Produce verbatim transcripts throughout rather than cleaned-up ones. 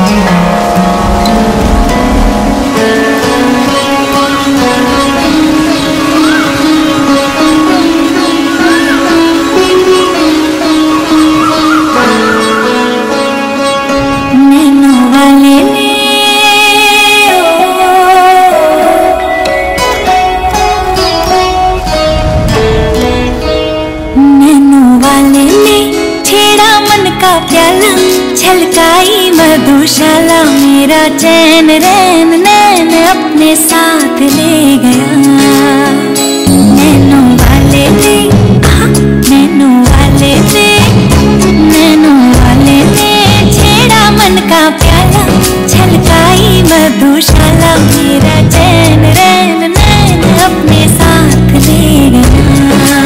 प्याला छलकाई मधुशाला, मेरा चैन रैन नैन अपने साथ ले गया। नैनों वाले ने, नैनों वाले ने, नैनों वाले ने छेड़ा मन का प्याला, छलकाई मधुशाला, मेरा चैन रैन नैन अपने साथ ले गया।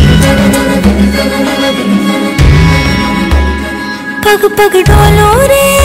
पग पग डोलो रे